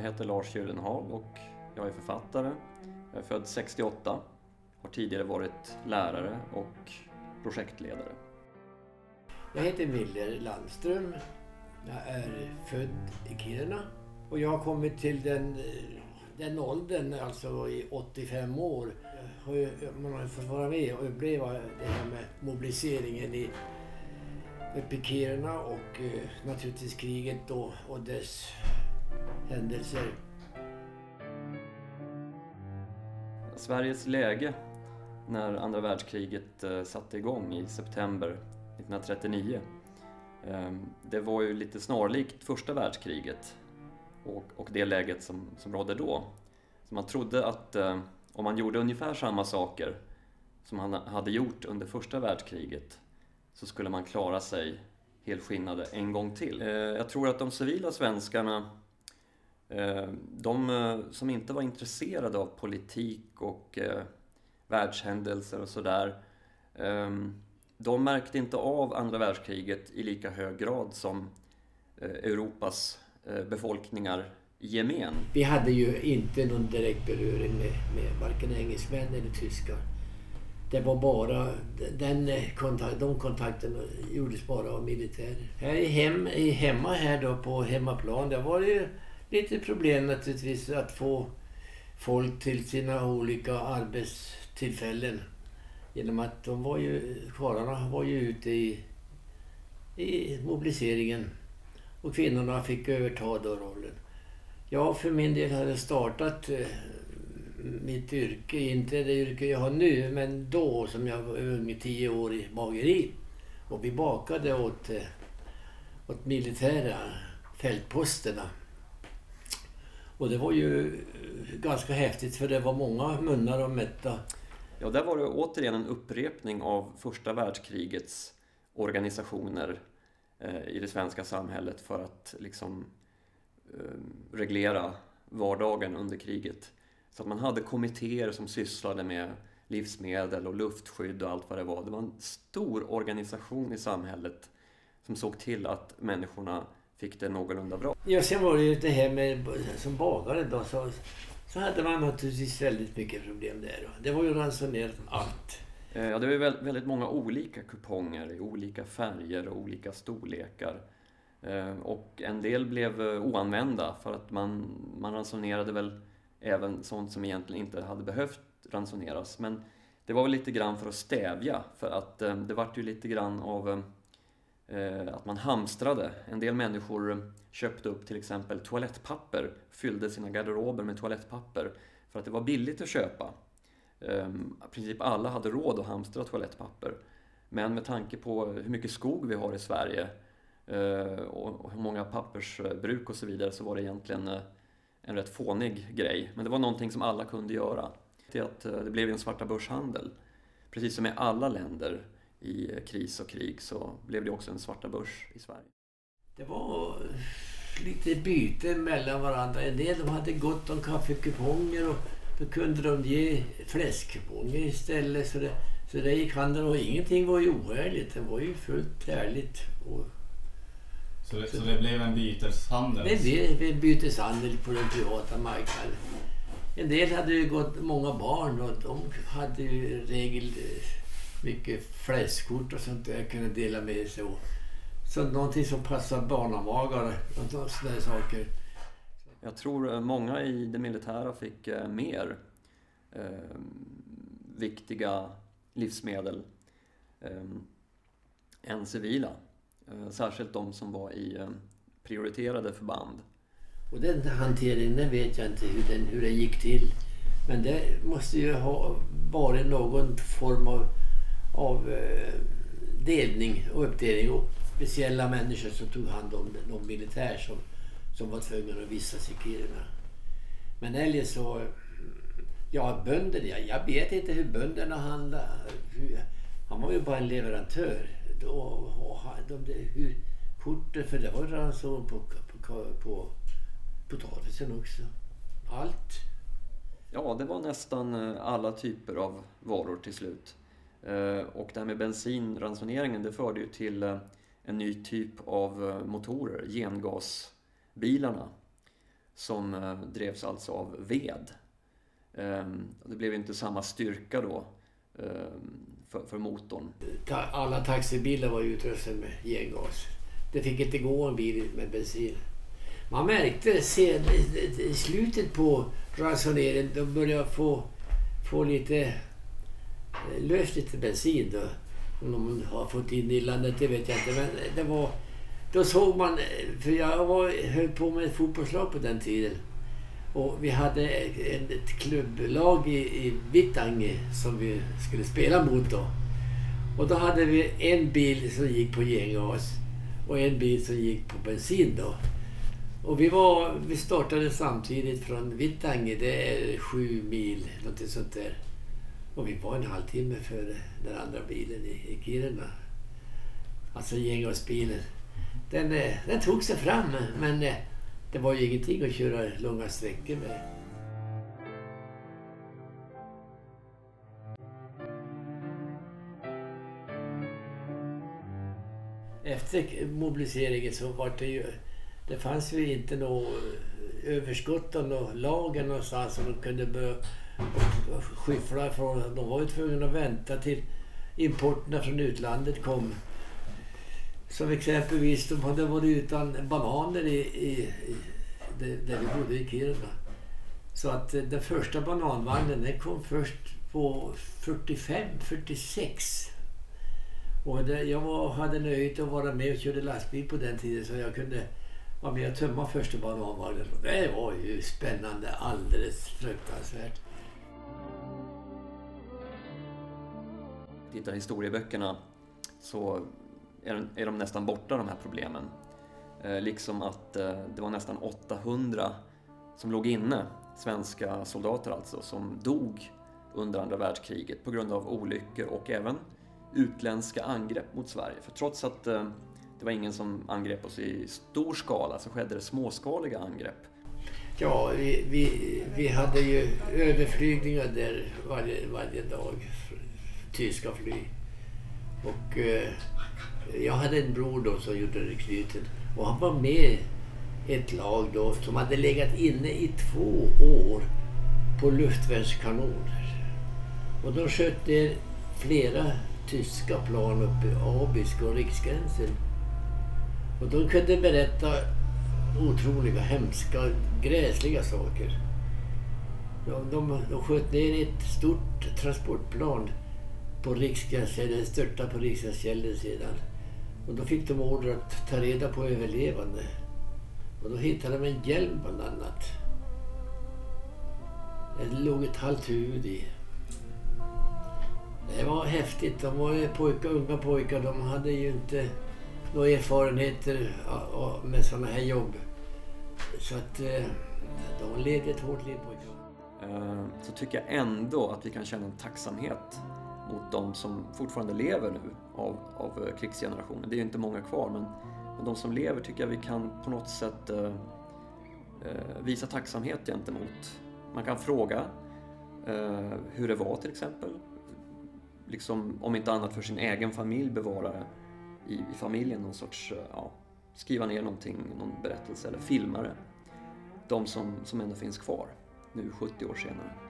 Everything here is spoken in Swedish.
heter Lars Gyllenhaag och jag är författare. Jag är född 68, har tidigare varit lärare och projektledare. Jag heter Miller Landström. Jag är född i Kiruna och jag har kommit till den åldern, alltså i 85 år. Man har fått vara med och uppleva det här med mobiliseringen uppe i Kiruna och naturligtvis kriget och dess händelser. Sveriges läge när andra världskriget satte igång i september 1939, det var ju lite snarlikt första världskriget och det läget som rådde då. Så man trodde att om man gjorde ungefär samma saker som man hade gjort under första världskriget så skulle man klara sig helskinnade en gång till. Jag tror att de civila svenskarna, de som inte var intresserade av politik och världshändelser och sådär, de märkte inte av andra världskriget i lika hög grad som Europas befolkningar i gemen. Vi hade ju inte någon direkt beröring med varken engelsmän eller tyskar. Det var bara de kontakterna gjordes bara av militärer. Här hemma här då på hemmaplan, det var ju lite problem naturligtvis att få folk till sina olika arbetstillfällen. Genom att karlarna var ju ute i mobiliseringen och kvinnorna fick överta då rollen. Jag för min del hade startat mitt yrke, inte det yrke jag har nu, men då som jag var ung, 10 år i bageri. Och vi bakade åt militära fältposterna. Och det var ju ganska häftigt för det var många munnar att mätta. Ja, där var det återigen en upprepning av första världskrigets organisationer i det svenska samhället för att liksom reglera vardagen under kriget. Så att man hade kommittéer som sysslade med livsmedel och luftskydd och allt vad det var. Det var en stor organisation i samhället som såg till att människorna fick det någorlunda bra. Ja, sen var det ju det här med som bagare då, så hade man naturligtvis väldigt mycket problem där. Det var ju ransonerat allt. Ja, det var väldigt många olika kuponger i olika färger och olika storlekar. Och en del blev oanvända för att man ransonerade väl även sånt som egentligen inte hade behövt ransoneras. Men det var väl lite grann för att stävja, för att det var ju lite grann av att man hamstrade. En del människor köpte upp till exempel toalettpapper, fyllde sina garderober med toalettpapper för att det var billigt att köpa. I princip alla hade råd att hamstra toalettpapper. Men med tanke på hur mycket skog vi har i Sverige och hur många pappersbruk och så vidare, så var det egentligen en rätt fånig grej. Men det var någonting som alla kunde göra. Det blev en svarta börshandel. Precis som i alla länder i kris och krig så blev det också en svarta börs i Sverige. Det var lite byte mellan varandra. En del hade gott om kaffekuponger och då kunde de ge fläskkuponger istället. Så det gick handel och ingenting var ju oärligt. Det var ju fullt ärligt. Så det blev en byteshandel? Det blev en byteshandel på den privata marknaden. En del hade ju gått många barn och de hade ju i regel mycket fläskkort och sånt där kunde dela med sig. Så någonting som passar barnamagar och sådana saker. Jag tror många i det militära fick mer viktiga livsmedel än civila. Särskilt de som var i prioriterade förband. Och den hanteringen, den vet jag inte hur det gick till. Men det måste ju ha varit någon form av delning och uppdelning och speciella människor som tog hand om de militär som var tvungna att vistas i Kiruna. Men eljest så, ja, bönder, jag vet inte hur bönderna handlade. Han var ju bara en leverantör. Hur kortet, för det var ranson på potatisen också. Allt. Ja, det var nästan alla typer av varor till slut. Och det här med bensinransoneringen, det förde ju till en ny typ av motorer, gengasbilarna. som drevs alltså av ved. Det blev inte samma styrka då för motorn. Alla taxibilar var utrustade med gengas. Det fick inte gå en bil med bensin. Man märkte sen i slutet på ransoneringen, då började jag få lite löst lite bensin då. Om de har fått in i landet, det vet jag inte. Men det var, då såg man, för jag höll på med ett fotbollslag på den tiden. Och vi hade ett klubblag i Vittangi som vi skulle spela mot då. Och då hade vi en bil som gick på gengas och en bil som gick på bensin då. Och vi startade samtidigt från Vittangi, det är 7 mil, något sånt där. Och vi var en halvtimme före den andra bilen i Kiruna. Alltså gengasbilen. Den tog sig fram, men det var ju ingenting att köra långa sträckor med. Efter mobiliseringen så var det fanns ju inte något överskott av något lager någonstans som de kunde börja skyffla från. De var ju tvungna att vänta till importerna från utlandet kom. Som exempelvis, de hade varit utan bananer där vi bodde i Kiruna. Så att den första bananvagnen den kom först på 45-46. Och hade nöjt att vara med och körde lastbil på den tiden så jag kunde vara med och tömma första bananvagnen. Det var ju spännande, alldeles fruktansvärt. Tittar i historieböckerna så är de nästan borta, de här problemen. Liksom att det var nästan 800 som låg inne, svenska soldater alltså, som dog under andra världskriget på grund av olyckor och även utländska angrepp mot Sverige. För trots att det var ingen som angrep oss i stor skala så skedde det småskaliga angrepp. Ja, vi hade ju överflygningar där varje dag, tyska flyg. Och jag hade en bror då som gjorde rekryten och han var med ett lag då som hade legat inne i 2 år på luftvärnskanoner. Och de sköt ner flera tyska plan uppe i Abisko och Riksgränsen. Och de kunde berätta otroliga, hemska, gräsliga saker. De sköt ner ett stort transportplan på Riksgränsen, störtade på Riksgränskällen sedan. Och då fick de order att ta reda på överlevande. Och då hittade de en hjälm bland annat. Det låg ett halvt huvud i. Det var häftigt. De var unga pojkar. De hade ju inte några erfarenheter med sådana här jobb. Så att de levde ett hårt liv, pojkar. Så tycker jag ändå att vi kan känna en tacksamhet mot de som fortfarande lever nu av krigsgenerationen. Det är ju inte många kvar, men de som lever tycker jag vi kan på något sätt visa tacksamhet gentemot. Man kan fråga hur det var till exempel. Liksom, om inte annat för sin egen familj, bevara i familjen någon sorts, skriva ner någonting, någon berättelse eller filma det. De som ändå finns kvar nu 70 år senare.